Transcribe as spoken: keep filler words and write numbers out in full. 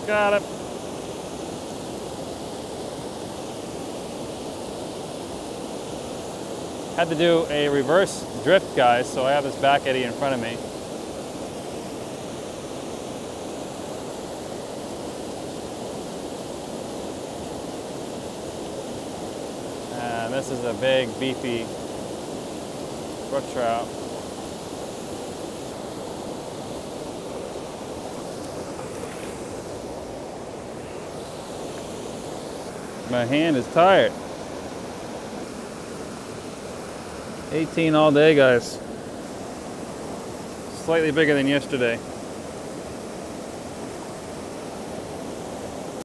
Got it. Had to do a reverse drift, guys, so I have this back eddy in front of me. And this is a big, beefy brook trout. My hand is tired. eighteen all day, guys. Slightly bigger than yesterday.